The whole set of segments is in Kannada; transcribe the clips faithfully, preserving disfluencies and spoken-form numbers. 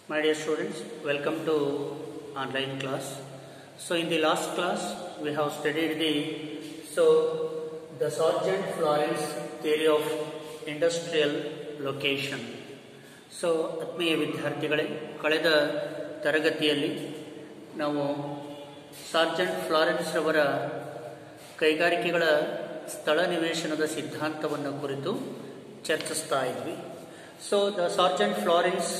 My dear students, welcome to online class. So in the last class we have studied the so the Sargent Florence theory of industrial location. So ಆತ್ಮೀಯ ವಿದ್ಯಾರ್ಥಿಗಳೇ, ಕಳೆದ ತರಗತಿಯಲ್ಲಿ ನಾವು ಸಾರ್ಜೆಂಟ್ ಫ್ಲಾರೆನ್ಸ್ ರವರ ಕೈಗಾರಿಕೆಗಳ ಸ್ಥಳ ನಿವೇಶನದ ಸಿದ್ಧಾಂತವನ್ನು ಕುರಿತು ಚರ್ಚಿಸ್ತಾ ಇದ್ವಿ. So the Sargant Florence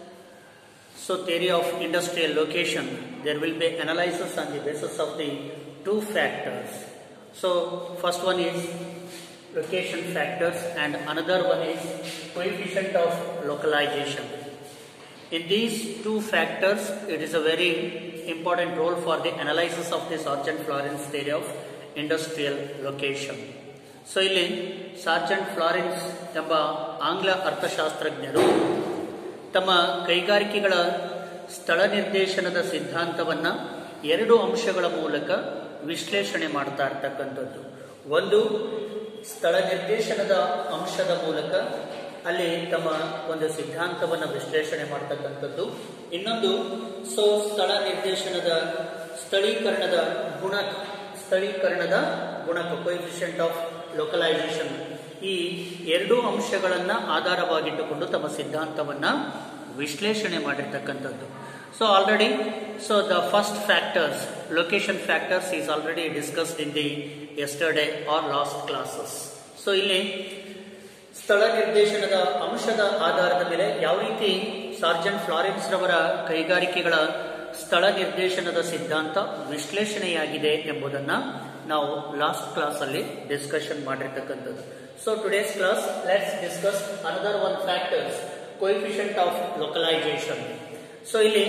so theory of industrial location, there will be analysis on the basis of the two factors. So first one is location factors and another one is coefficient of localization. In these two factors, it is a very important role for the analysis of the Sargent Florence theory of industrial location. So ಇಲ್ಲಿ ಸಾರ್ಜೆಂಟ್ ಫ್ಲಾರೆನ್ಸ್ ಎಂಬ ಆಂಗ್ಲ ಅರ್ಥಶಾಸ್ತ್ರಜ್ಞರು ತಮ್ಮ ಕೈಗಾರಿಕೆಗಳ ಸ್ಥಳ ನಿರ್ದೇಶನದ ಸಿದ್ಧಾಂತವನ್ನು ಎರಡು ಅಂಶಗಳ ಮೂಲಕ ವಿಶ್ಲೇಷಣೆ ಮಾಡ್ತಾ ಇರ್ತಕ್ಕಂಥದ್ದು. ಒಂದು ಸ್ಥಳ ನಿರ್ದೇಶನದ ಅಂಶದ ಮೂಲಕ ಅಲ್ಲಿ ತಮ್ಮ ಒಂದು ಸಿದ್ಧಾಂತವನ್ನು ವಿಶ್ಲೇಷಣೆ ಮಾಡ್ತಕ್ಕಂಥದ್ದು. ಇನ್ನೊಂದು ಸೊ ಸ್ಥಳ ನಿರ್ದೇಶನದ ಸ್ಥಳೀಕರಣದ ಗುಣಕ ಸ್ಥಳೀಕರಣದ ಗುಣಕ ಕೋಎಫಿಷಿಯಂಟ್ ಆಫ್ ಲೋಕಲೈಸೇಷನ್, ಈ ಎರಡು ಅಂಶಗಳನ್ನ ಆಧಾರವಾಗಿಟ್ಟುಕೊಂಡು ತಮ್ಮ ಸಿದ್ಧಾಂತವನ್ನ ವಿಶ್ಲೇಷಣೆ ಮಾಡಿರ್ತಕ್ಕಂಥದ್ದು. So already so the first factors location factors is already discussed in the yesterday or last classes. So ಇಲ್ಲಿ ಸ್ಥಳ ನಿರ್ದೇಶನದ ಅಂಶದ ಆಧಾರದ ಮೇಲೆ ಯಾವ ರೀತಿ ಸಾರ್ಜೆಂಟ್ ಫ್ಲಾರೆನ್ಸ್ ರವರ ಕೈಗಾರಿಕೆಗಳ ಸ್ಥಳ ನಿರ್ದೇಶನದ ಸಿದ್ಧಾಂತ ವಿಶ್ಲೇಷಣೆಯಾಗಿದೆ ಎಂಬುದನ್ನ ನಾವು ಲಾಸ್ಟ್ ಕ್ಲಾಸ್ ಅಲ್ಲಿ ಡಿಸ್ಕಷನ್ ಮಾಡಿರ್ತಕ್ಕಂಥದ್ದು. So today's class let's discuss another one factors coefficient of localisation. So ಇಲ್ಲಿ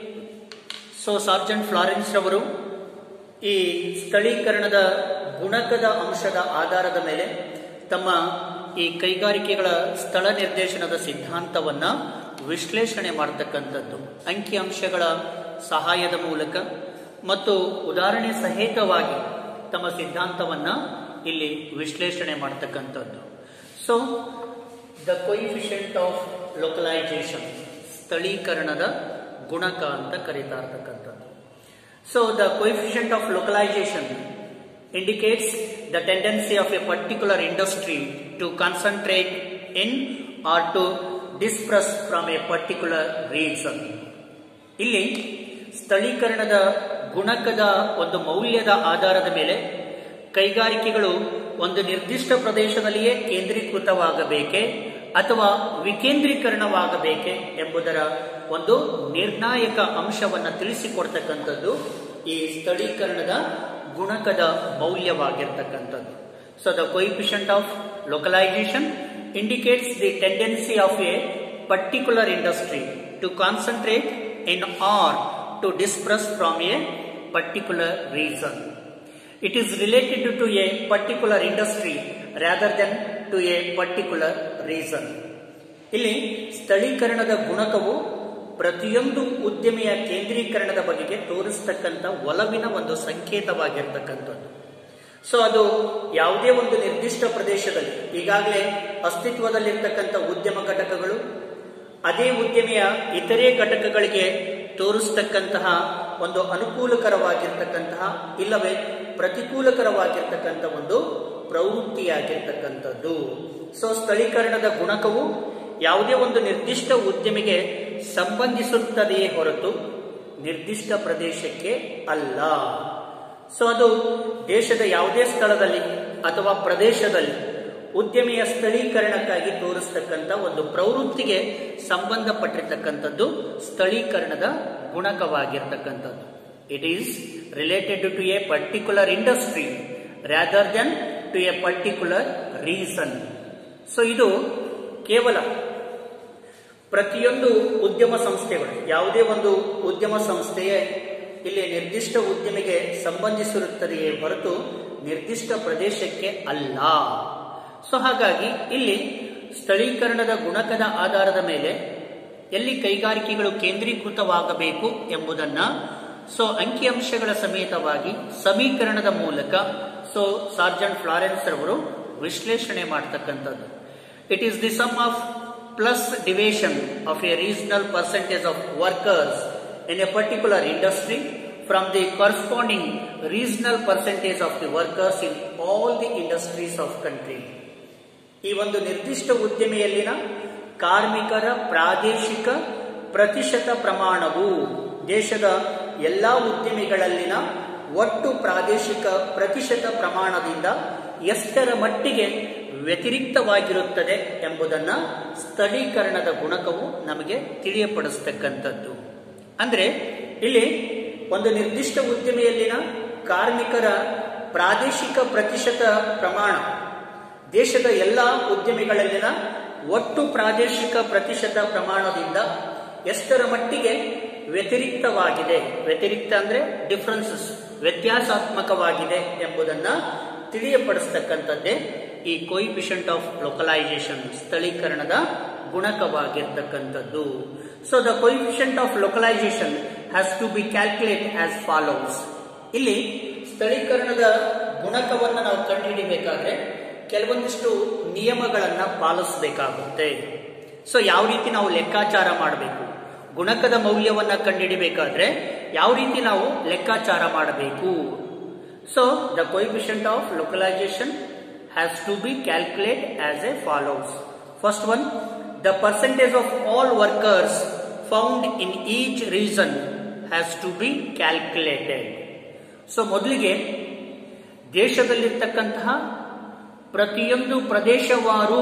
ಸೊ ಸಾರ್ಜೆಂಟ್ ಫ್ಲಾರೆನ್ಸ್ ರವರು ಈ ಸ್ಥಳೀಕರಣದ ಗುಣಕದ ಅಂಶದ ಆಧಾರದ ಮೇಲೆ ತಮ್ಮ ಈ ಕೈಗಾರಿಕೆಗಳ ಸ್ಥಳ ನಿರ್ದೇಶನದ ಸಿದ್ಧಾಂತವನ್ನ ವಿಶ್ಲೇಷಣೆ ಮಾಡತಕ್ಕಂಥದ್ದು ಅಂಕಿ ಅಂಶಗಳ ಸಹಾಯದ ಮೂಲಕ ಮತ್ತು ಉದಾಹರಣೆ ಸಹಿತವಾಗಿ ತಮ್ಮ ಸಿದ್ಧಾಂತವನ್ನ ಇಲ್ಲಿ ವಿಶ್ಲೇಷಣೆ ಮಾಡತಕ್ಕಂಥದ್ದು. So the coefficient of localisation, ಸ್ಥಳೀಕರಣದ ಗುಣಕ ಅಂತ ಕರೀತಾ ಇರ್ತಕ್ಕಂಥದ್ದು. So the coefficient of localisation indicates the tendency of a particular industry to concentrate in or to disperse from a particular region. ಇಲ್ಲಿ ಸ್ಥಳೀಕರಣದ ಗುಣಕದ ಒಂದು ಮೌಲ್ಯದ ಆಧಾರದ ಮೇಲೆ ಕೈಗಾರಿಕೆಗಳು ಒಂದು ನಿರ್ದಿಷ್ಟ ಪ್ರದೇಶದಲ್ಲಿಯೇ ಕೇಂದ್ರೀಕೃತವಾಗಬೇಕೆ ಅಥವಾ ವಿಕೇಂದ್ರೀಕರಣವಾಗಬೇಕೆ ಎಂಬುದರ ಒಂದು ನಿರ್ಣಾಯಕ ಅಂಶವನ್ನು ತಿಳಿಸಿಕೊಡ್ತಕ್ಕಂಥದ್ದು ಈ ಸ್ಥಳೀಕರಣದ ಗುಣಕದ ಮೌಲ್ಯವಾಗಿರ್ತಕ್ಕಂಥದ್ದು. So the coefficient of localisation indicates the tendency of a particular industry to concentrate in or to disperse from a particular region. It is related to a particular industry rather than to a particular reason. ಇಲ್ಲಿ ಸ್ಥಳೀಕರಣದ ಗುಣಕವು ಪ್ರತಿಯೊಂದು ಉದ್ಯಮಿಯ ಕೇಂದ್ರೀಕರಣದ ಬಗೆಗೆ ತೋರಿಸ್ತಕ್ಕಂಥ ಒಲವಿನ ಒಂದು ಸಂಕೇತವಾಗಿರ್ತಕ್ಕಂಥದ್ದು. ಸೊ ಅದು ಯಾವುದೇ ಒಂದು ನಿರ್ದಿಷ್ಟ ಪ್ರದೇಶದಲ್ಲಿ ಈಗಾಗಲೇ ಅಸ್ತಿತ್ವದಲ್ಲಿರ್ತಕ್ಕಂಥ ಉದ್ಯಮ ಘಟಕಗಳು ಅದೇ ಉದ್ಯಮಿಯ ಇತರೆ ಘಟಕಗಳಿಗೆ ತೋರಿಸ್ತಕ್ಕಂತಹ ಒಂದು ಅನುಕೂಲಕರವಾಗಿರ್ತಕ್ಕಂತಹ ಇಲ್ಲವೇ ಪ್ರತಿಕೂಲಕರವಾಗಿರ್ತಕ್ಕಂಥ ಒಂದು ಪ್ರವೃತ್ತಿಯಾಗಿರ್ತಕ್ಕಂಥದ್ದು. ಸೊ ಸ್ಥಳೀಕರಣದ ಗುಣಕವು ಯಾವುದೇ ಒಂದು ನಿರ್ದಿಷ್ಟ ಉದ್ಯಮಿಗೆ ಸಂಬಂಧಿಸುತ್ತದೆಯೇ ಹೊರತು ನಿರ್ದಿಷ್ಟ ಪ್ರದೇಶಕ್ಕೆ ಅಲ್ಲ. ಸೊ ಅದು ದೇಶದ ಯಾವುದೇ ಸ್ಥಳದಲ್ಲಿ ಅಥವಾ ಪ್ರದೇಶದಲ್ಲಿ ಉದ್ಯಮಿಯ ಸ್ಥಳೀಕರಣಕ್ಕಾಗಿ ತೋರಿಸ್ತಕ್ಕಂಥ ಒಂದು ಪ್ರವೃತ್ತಿಗೆ ಸಂಬಂಧಪಟ್ಟಿರ್ತಕ್ಕಂಥದ್ದು ಸ್ಥಳೀಕರಣದ ಗುಣಕವಾಗಿರ್ತಕ್ಕಂಥದ್ದು. It is related to a particular industry rather than to a particular region. So ಇದು ಕೇವಲ ಪ್ರತಿಯೊಂದು ಉದ್ಯಮ ಸಂಸ್ಥೆಗಳು ಯಾವುದೇ ಒಂದು ಉದ್ಯಮ ಸಂಸ್ಥೆಯೇ ಇಲ್ಲಿ ನಿರ್ದಿಷ್ಟ ಉದ್ಯಮಿಗೆ ಸಂಬಂಧಿಸಿರುತ್ತದೆಯೇ ಹೊರತು ನಿರ್ದಿಷ್ಟ ಪ್ರದೇಶಕ್ಕೆ ಅಲ್ಲ. ಸೊ ಹಾಗಾಗಿ ಇಲ್ಲಿ ಸ್ಥಳೀಕರಣದ ಗುಣಕದ ಆಧಾರದ ಮೇಲೆ ಎಲ್ಲಿ ಕೈಗಾರಿಕೆಗಳು ಕೇಂದ್ರೀಕೃತವಾಗಬೇಕು ಎಂಬುದನ್ನ ಸೊ ಅಂಕಿಅಂಶಗಳ ಸಮೇತವಾಗಿ ಸಮೀಕರಣದ ಮೂಲಕ ಸೊ ಸಾರ್ಜೆಂಟ್ ಫ್ಲಾರೆನ್ಸ್ ರವರು ವಿಶ್ಲೇಷಣೆ ಮಾಡತಕ್ಕಂಥದ್ದು. It is the sum of plus division of a regional percentage of workers in a particular industry from the corresponding regional percentage of the workers in all the industries of country. ಈ ಒಂದು ನಿರ್ದಿಷ್ಟ ಉದ್ಯಮಿಯಲ್ಲಿನ ಕಾರ್ಮಿಕರ ಪ್ರಾದೇಶಿಕ ಪ್ರತಿಶತ ಪ್ರಮಾಣವು ದೇಶದ ಎಲ್ಲಾ ಉದ್ಯಮಿಗಳಲ್ಲಿನ ಒಟ್ಟು ಪ್ರಾದೇಶಿಕ ಪ್ರತಿಶತ ಪ್ರಮಾಣದಿಂದ ಎಷ್ಟರ ಮಟ್ಟಿಗೆ ವ್ಯತಿರಿಕ್ತವಾಗಿರುತ್ತದೆ ಎಂಬುದನ್ನ ಸ್ಥಳೀಕರಣದ ಗುಣಕವು ನಮಗೆ ತಿಳಿಯಪಡಿಸತಕ್ಕಂಥದ್ದು. ಅಂದ್ರೆ ಇಲ್ಲಿ ಒಂದು ನಿರ್ದಿಷ್ಟ ಉದ್ಯಮಿಯಲ್ಲಿನ ಕಾರ್ಮಿಕರ ಪ್ರಾದೇಶಿಕ ಪ್ರತಿಶತ ಪ್ರಮಾಣ ದೇಶದ ಎಲ್ಲಾ ಉದ್ಯಮಿಗಳಲ್ಲಿನ ಒಟ್ಟು ಪ್ರಾದೇಶಿಕ ಪ್ರತಿಶತ ಪ್ರಮಾಣದಿಂದ ಎಷ್ಟರ ಮಟ್ಟಿಗೆ ವ್ಯತಿರಿಕ್ತವಾಗಿದೆ, ವ್ಯತಿರಿಕ್ತ ಅಂದ್ರೆ ಡಿಫರೆನ್ಸಸ್, ವ್ಯತ್ಯಾಸಾತ್ಮಕವಾಗಿದೆ ಎಂಬುದನ್ನ ತಿಳಿಯಪಡಿಸತಕ್ಕಂಥದ್ದೇ ಈ ಕೋಯಿಫಿಷಿಯಂಟ್ ಆಫ್ ಲೋಕಲೈಸೇಷನ್, ಸ್ಥಳೀಕರಣದ ಗುಣಕವಾಗಿರ್ತಕ್ಕಂಥದ್ದು. So the coefficient of localisation has to be calculate as follows. ಇಲ್ಲಿ ಸ್ಥಳೀಕರಣದ ಗುಣಕವನ್ನು ನಾವು ಕಂಡುಹಿಡಿಬೇಕಾದ್ರೆ ಕೆಲವೊಂದಿಷ್ಟು ನಿಯಮಗಳನ್ನ ಪಾಲಿಸಬೇಕಾಗುತ್ತೆ. ಸೊ ಯಾವ ರೀತಿ ನಾವು ಲೆಕ್ಕಾಚಾರ ಮಾಡಬೇಕು, ಗುಣಕದ ಮೌಲ್ಯವನ್ನ ಕಂಡುಹಿಡಿಬೇಕಾದ್ರೆ ಯಾವ ರೀತಿ ನಾವು ಲೆಕ್ಕಾಚಾರ ಮಾಡಬೇಕು. So the coefficient of localisation has to be calculate as a follows. First one, the percentage of all workers found in each region has to be calculated. So ಮೊದಲಿಗೆ ದೇಶದಲ್ಲಿರ್ತಕ್ಕಂತಹ ಪ್ರತಿಯೊಂದು ಪ್ರದೇಶವಾರು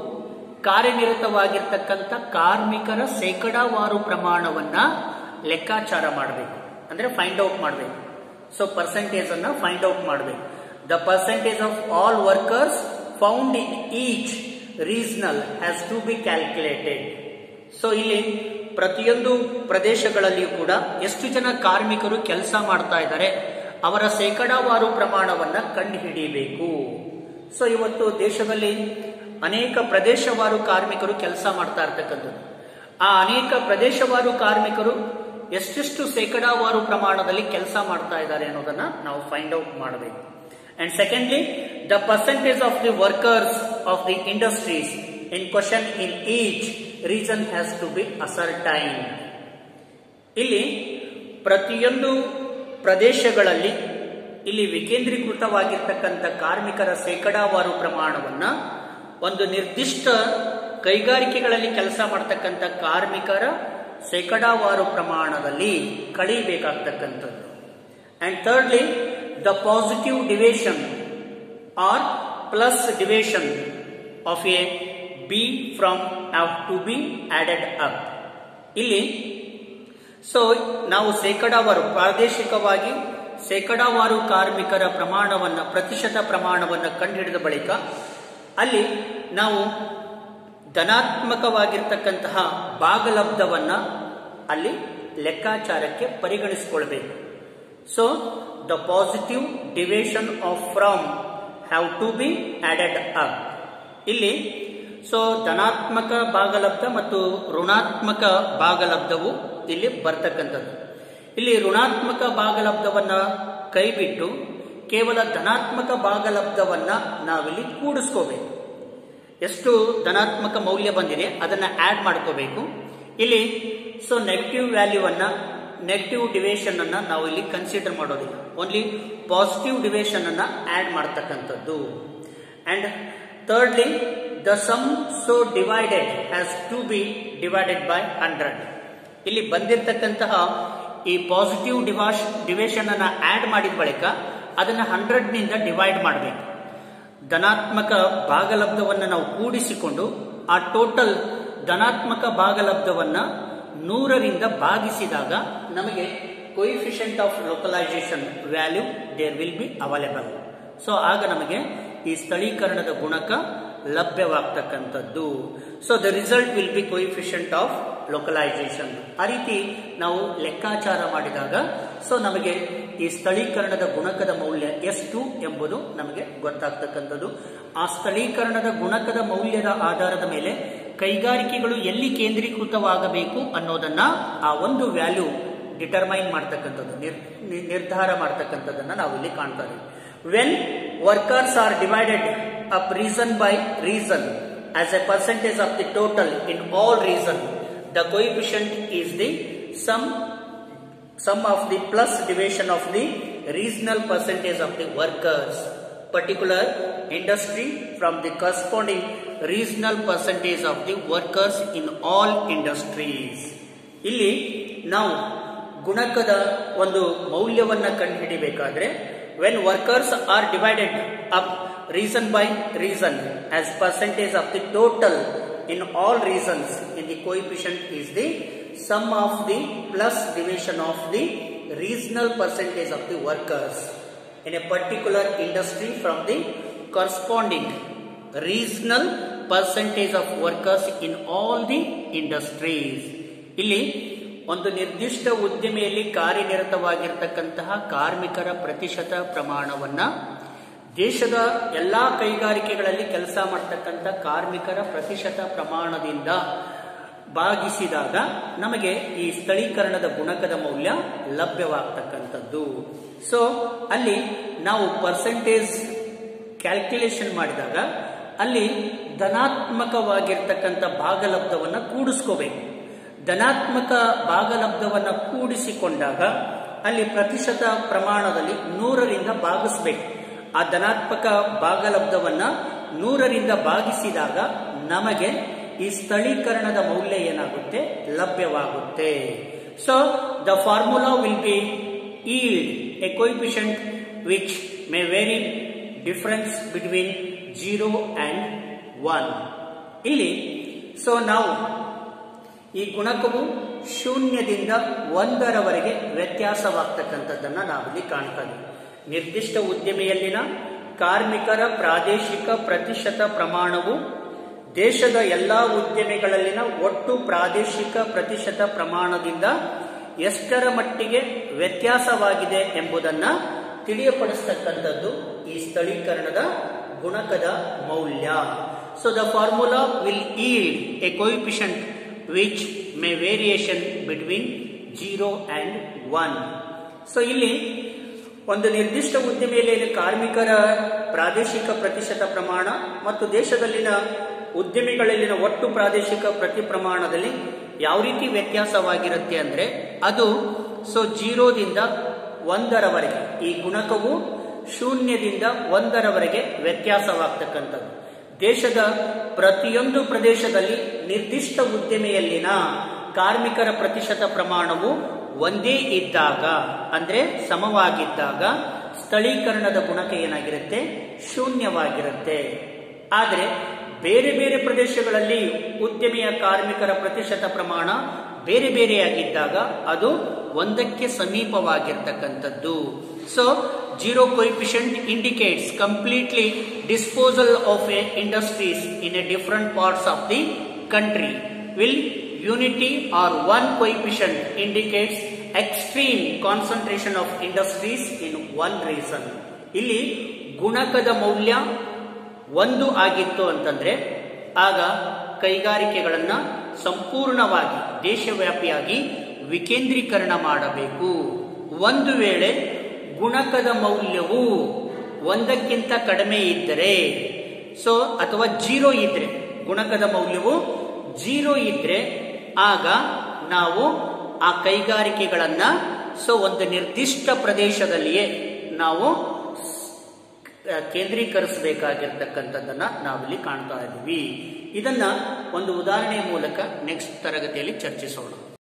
ಕಾರ್ಯನಿರತವಾಗಿರ್ತಕ್ಕಂಥ ಕಾರ್ಮಿಕರ ಶೇಕಡಾವಾರು ಪ್ರಮಾಣವನ್ನ ಲೆಕ್ಕಾಚಾರ ಮಾಡಬೇಕು, ಅಂದ್ರೆ ಫೈಂಡ್ ಔಟ್ ಮಾಡಬೇಕು. ಸೊ ಪರ್ಸೆಂಟೇಜ್ ಅನ್ನ ಫೈಂಡ್ ಔಟ್ ಮಾಡಬೇಕು. The percentage of all workers found in each regional has to be calculated. So ಇಲ್ಲಿ ಪ್ರತಿಯೊಂದು ಪ್ರದೇಶಗಳಲ್ಲಿಯೂ ಕೂಡ ಎಷ್ಟು ಜನ ಕಾರ್ಮಿಕರು ಕೆಲಸ ಮಾಡ್ತಾ ಇದ್ದಾರೆ ಅವರ ಶೇಕಡಾವಾರು ಪ್ರಮಾಣವನ್ನ ಕಂಡುಹಿಡಿಯಬೇಕು. ಸೊ ಇವತ್ತು ದೇಶದಲ್ಲಿ ಅನೇಕ ಪ್ರದೇಶವಾರು ಕಾರ್ಮಿಕರು ಕೆಲಸ ಮಾಡ್ತಾ ಇರ್ತಕ್ಕಂಥದ್ದು. ಆ ಅನೇಕ ಪ್ರದೇಶವಾರು ಕಾರ್ಮಿಕರು ಎಷ್ಟೆಷ್ಟು ಶೇಕಡಾವಾರು ಪ್ರಮಾಣದಲ್ಲಿ ಕೆಲಸ ಮಾಡ್ತಾ ಇದ್ದಾರೆ ಅನ್ನೋದನ್ನ ನಾವು ಫೈಂಡ್ ಔಟ್ ಮಾಡಬೇಕು. And secondly, the percentage of the workers of the industries in question in each region has to be ascertain. ಇಲ್ಲಿ ಪ್ರತಿಯೊಂದು ಪ್ರದೇಶಗಳಲ್ಲಿ ಇಲ್ಲಿ ವಿಕೇಂದ್ರೀಕೃತವಾಗಿರ್ತಕ್ಕಂಥ ಕಾರ್ಮಿಕರ ಶೇಕಡಾವಾರು ಪ್ರಮಾಣವನ್ನ ಒಂದು ನಿರ್ದಿಷ್ಟ ಕೈಗಾರಿಕೆಗಳಲ್ಲಿ ಕೆಲಸ ಮಾಡತಕ್ಕಂಥ ಕಾರ್ಮಿಕರ ಶೇಕಡಾವಾರು ಪ್ರಮಾಣದಲ್ಲಿ ಕಳೀಬೇಕಾಗ್ತಕ್ಕಂಥದ್ದು. And thirdly, the positive division or plus division of a b from have to be added up. ಇಲ್ಲಿ ಸೊ ನಾವು ಶೇಕಡಾವಾರು ಪ್ರಾದೇಶಿಕವಾಗಿ ಶೇಕಡಾವಾರು ಕಾರ್ಮಿಕರ ಪ್ರಮಾಣವನ್ನ ಪ್ರತಿಶತ ಪ್ರಮಾಣವನ್ನ ಕಂಡುಹಿಡಿದ ಬಳಿಕ ಅಲ್ಲಿ ನಾವು ಧನಾತ್ಮಕವಾಗಿರ್ತಕ್ಕಂತಹ ಭಾಗಲಬ್ಧವನ್ನ ಅಲ್ಲಿ ಲೆಕ್ಕಾಚಾರಕ್ಕೆ ಪರಿಗಣಿಸಿಕೊಳ್ಬೇಕು. So the positive division of from have to be added up. ಇಲ್ಲಿ ಸೊ ಧನಾತ್ಮಕ ಭಾಗಲಬ್ಧ ಮತ್ತು ಋಣಾತ್ಮಕ ಭಾಗಲಬ್ಧವು ಇಲ್ಲಿ ಬರ್ತಕ್ಕಂಥದ್ದು. ಇಲ್ಲಿ ಋಣಾತ್ಮಕ ಭಾಗಲಬ್ಧವನ್ನ ಕೈಬಿಟ್ಟು ಕೇವಲ ಧನಾತ್ಮಕ ಭಾಗಲಬ್ಧವನ್ನ ನಾವಿಲ್ಲಿ ಕೂಡಿಸ್ಕೋಬೇಕು. ಎಷ್ಟು ಧನಾತ್ಮಕ ಮೌಲ್ಯ ಬಂದಿದೆ ಅದನ್ನ ಆಡ್ ಮಾಡ್ಕೋಬೇಕು. ಇಲ್ಲಿ ಸೊ ನೆಗೆಟಿವ್ ವ್ಯಾಲ್ಯೂವನ್ನ ನೆಗೆಟಿವ್ ಡಿವಿಷನ್ ಅನ್ನ ನಾವು ಇಲ್ಲಿ ಕನ್ಸಿಡರ್ ಮಾಡೋದಿಲ್ಲ, ಓನ್ಲಿ ಪಾಸಿಟಿವ್ ಡಿವಿಷನ್ ಅನ್ನ ಆಡ್ ಮಾಡ್ತಕ್ಕಂಥದ್ದು. And thirdly, the sum so divided has to be divided by hundred. ಇಲ್ಲಿ ಬಂದಿರತಕ್ಕಂತಹ ಈ ಪಾಸಿಟಿವ್ ಡಿವಾಶ್ ಡಿವಿಷನ್ ಅನ್ನ ಆಡ್ ಮಾಡಿದ ಬಳಿಕ ಅದನ್ನ ಹಂಡ್ರೆಡ್ ನಿಂದ ಡಿವೈಡ್ ಮಾಡಬೇಕು. ಧನಾತ್ಮಕ ಭಾಗಲಬ್ಧವನ್ನ ನಾವು ಕೂಡಿಸಿಕೊಂಡು ಆ ಟೋಟಲ್ ಧನಾತ್ಮಕ ಭಾಗಲಬ್ಧವನ್ನ ನೂರರಿಂದ ಭಾಗಿಸಿದಾಗ ನಮಗೆ coefficient of localisation value there will be available. So ಆಗ ನಮಗೆ ಈ ಸ್ಥಳೀಕರಣದ ಗುಣಕ ಲಭ್ಯವಾಗ್ತಕ್ಕಂಥದ್ದು. So the result will be coefficient of localisation. ಆ ರೀತಿ ನಾವು ಲೆಕ್ಕಾಚಾರ ಮಾಡಿದಾಗ ಸೊ ನಮಗೆ ಈ ಸ್ಥಳೀಕರಣದ ಗುಣಕದ ಮೌಲ್ಯ ಎಷ್ಟು ಎಂಬುದು ನಮಗೆ ಗೊತ್ತಾಗ್ತಕ್ಕಂಥದ್ದು. ಆ ಸ್ಥಳೀಕರಣದ ಗುಣಕದ ಮೌಲ್ಯದ ಆಧಾರದ ಮೇಲೆ ಕೈಗಾರಿಕೆಗಳು ಎಲ್ಲಿ ಕೇಂದ್ರೀಕೃತವಾಗಬೇಕು ಅನ್ನೋದನ್ನ ಆ ಒಂದು ವ್ಯಾಲ್ಯೂ ಡಿಟರ್ಮೈನ್ ಮಾಡ್ತಕ್ಕಂಥದ್ದು, ನಿರ್ಧಾರ ಮಾಡ್ತಕ್ಕಂಥದ್ದನ್ನ ನಾವು ಇಲ್ಲಿ ಕಾಣ್ತಾ ಇದ್ದೀವಿ. When workers are divided up region by region as a percentage of the total in all region, the coefficient is the sum sum of the plus division of the regional percentage of the workers, particular industry from the corresponding regional percentage of the workers in all industries. ಇಲ್ಲಿ ನಾವು ಗುಣಕದ ಒಂದು ಮೌಲ್ಯವನ್ನ ಕಂಡುಹಿಡಿಯಬೇಕಾದ್ರೆ when workers are divided up region by region as percentage of the total in all regions, in the coefficient is the sum of the plus division of the regional percentage of the workers in a particular industry from the corresponding regional percentage of workers in all the industries. ಇಲ್ಲಿ ಒಂದು ನಿರ್ದಿಷ್ಟ ಉದ್ದಿಮೆಯಲ್ಲಿ ಕಾರ್ಯನಿರತವಾಗಿರತಕ್ಕಂತಹ ಕಾರ್ಮಿಕರ ಪ್ರತಿಶತ ಪ್ರಮಾಣವನ್ನ ದೇಶದ ಎಲ್ಲಾ ಕೈಗಾರಿಕೆಗಳಲ್ಲಿ ಕೆಲಸ ಮಾಡತಕ್ಕಂಥ ಕಾರ್ಮಿಕರ ಪ್ರತಿಶತ ಪ್ರಮಾಣದಿಂದ ಭಾಗಿಸಿದಾಗ ನಮಗೆ ಈ ಸ್ಥಳೀಕರಣದ ಗುಣಕದ ಮೌಲ್ಯ ಲಭ್ಯವಾಗತಕ್ಕಂಥದ್ದು. ಸೊ ಅಲ್ಲಿ ನಾವು ಪರ್ಸೆಂಟೇಜ್ ಕ್ಯಾಲ್ಕುಲೇಷನ್ ಮಾಡಿದಾಗ ಅಲ್ಲಿ ಧನಾತ್ಮಕವಾಗಿರ್ತಕ್ಕಂಥ ಭಾಗಲಬ್ಧವನ್ನ ಕೂಡಿಸ್ಕೋಬೇಕು. ಧನಾತ್ಮಕ ಭಾಗಲಬ್ಧವನ್ನ ಕೂಡಿಸಿಕೊಂಡಾಗ ಅಲ್ಲಿ ಪ್ರತಿಶತ ಪ್ರಮಾಣದಲ್ಲಿ ನೂರರಿಂದ ಭಾಗಿಸಬೇಕು. ಆ ಧನಾತ್ಮಕ ಭಾಗಲಬ್ಧವನ್ನ ನೂರರಿಂದ ಭಾಗಿಸಿದಾಗ ನಮಗೆ ಈ ಸ್ಥಳೀಕರಣದ ಮೌಲ್ಯ ಏನಾಗುತ್ತೆ, ಲಭ್ಯವಾಗುತ್ತೆ. ಸೊ ದ ಫಾರ್ಮುಲಾ ವಿಲ್ ಬಿ yield a coefficient which may vary difference between zero and one. ಇಲ್ಲಿ ಸೊ ನಾವು ಈ ಗುಣಕವು ಶೂನ್ಯದಿಂದ ಒಂದರವರೆಗೆ ವ್ಯತ್ಯಾಸವಾಗ್ತಕ್ಕಂಥದ್ದನ್ನ ನಾವಿಲ್ಲಿ ಕಾಣ್ತೇವೆ. ನಿರ್ದಿಷ್ಟ ಉದ್ಯಮೆಯಲ್ಲಿನ ಕಾರ್ಮಿಕರ ಪ್ರಾದೇಶಿಕ ಪ್ರತಿಶತ ಪ್ರಮಾಣವು ದೇಶದ ಎಲ್ಲಾ ಉದ್ಯಮೆಗಳಲ್ಲಿನ ಒಟ್ಟು ಪ್ರಾದೇಶಿಕ ಪ್ರತಿಶತ ಪ್ರಮಾಣದಿಂದ ಎಷ್ಟರ ಮಟ್ಟಿಗೆ ವ್ಯತ್ಯಾಸವಾಗಿದೆ ಎಂಬುದನ್ನ ತಿಳಿಯಪಡಿಸತಕ್ಕಂಥದ್ದು ಈ ಸ್ಥಳೀಕರಣದ ಗುಣಕದ ಮೌಲ್ಯ. So the formula will yield a coefficient which may variation between zero and one. So ಇಲ್ಲಿ ಒಂದು ನಿರ್ದಿಷ್ಟ ಉದ್ಯಮೆಯಲ್ಲಿ ಕಾರ್ಮಿಕರ ಪ್ರಾದೇಶಿಕ ಪ್ರತಿಶತ ಪ್ರಮಾಣ ಮತ್ತು ದೇಶದಲ್ಲಿನ ಉದ್ಯಮಿಗಳಲ್ಲಿನ ಒಟ್ಟು ಪ್ರಾದೇಶಿಕ ಪ್ರತಿ ಪ್ರಮಾಣದಲ್ಲಿ ಯಾವ ರೀತಿ ವ್ಯತ್ಯಾಸವಾಗಿರುತ್ತೆ ಅಂದ್ರೆ ಅದು ಸೊ ಜೀರೋದಿಂದ ಒಂದರವರೆಗೆ, ಈ ಗುಣಕವು ಶೂನ್ಯದಿಂದ ಒಂದರವರೆಗೆ ವ್ಯತ್ಯಾಸವಾಗ್ತಕ್ಕಂಥದ್ದು. ದೇಶದ ಪ್ರತಿಯೊಂದು ಪ್ರದೇಶದಲ್ಲಿ ನಿರ್ದಿಷ್ಟ ಉದ್ಯಮೆಯಲ್ಲಿನ ಕಾರ್ಮಿಕರ ಪ್ರತಿಶತ ಪ್ರಮಾಣವು ಒಂದೇ ಇದ್ದಾಗ ಅಂದ್ರೆ ಸಮವಾಗಿದ್ದಾಗ ಸ್ಥಳೀಕರಣದ ಗುಣಕ ಏನಾಗಿರುತ್ತೆ, ಶೂನ್ಯವಾಗಿರುತ್ತೆ. ಆದರೆ ಬೇರೆ ಬೇರೆ ಪ್ರದೇಶಗಳಲ್ಲಿ ಉದ್ಯಮಿಯ ಕಾರ್ಮಿಕರ ಪ್ರತಿಶತ ಪ್ರಮಾಣ ಬೇರೆ ಬೇರೆಯಾಗಿದ್ದಾಗ ಅದು ಒಂದಕ್ಕೆ ಸಮೀಪವಾಗಿರ್ತಕ್ಕಂಥದ್ದು. So zero coefficient indicates completely disposal of a industries in a different parts of the country, will unity or one coefficient indicates extreme concentration of industries in one region. ಇಲ್ಲಿ ಗುಣಕದ ಮೌಲ್ಯ ಒಂದು ಆಗಿತ್ತು ಅಂತಂದ್ರೆ ಆಗ ಕೈಗಾರಿಕೆಗಳನ್ನ ಸಂಪೂರ್ಣವಾಗಿ ದೇಶವ್ಯಾಪಿಯಾಗಿ ವಿಕೇಂದ್ರೀಕರಣ ಮಾಡಬೇಕು. ಒಂದು ವೇಳೆ ಗುಣಕದ ಮೌಲ್ಯವು ಒಂದಕ್ಕಿಂತ ಕಡಿಮೆ ಇದ್ದರೆ, ಸೊ ಅಥವಾ ಜೀರೋ ಇದ್ರೆ, ಗುಣಕದ ಮೌಲ್ಯವು ಜೀರೋ ಇದ್ರೆ ಆಗ ನಾವು ಆ ಕೈಗಾರಿಕೆಗಳನ್ನ ಸೊ ಒಂದು ನಿರ್ದಿಷ್ಟ ಪ್ರದೇಶದಲ್ಲಿಯೇ ನಾವು ಕೇಂದ್ರೀಕರಿಸಬೇಕಾಗಿರ್ತಕ್ಕಂಥದ್ದನ್ನ ನಾವಿಲ್ಲಿ ಕಾಣ್ತಾ ಇದ್ದೀವಿ. ಇದನ್ನ ಒಂದು ಉದಾಹರಣೆಯ ಮೂಲಕ ನೆಕ್ಸ್ಟ್ ತರಗತಿಯಲ್ಲಿ ಚರ್ಚಿಸೋಣ.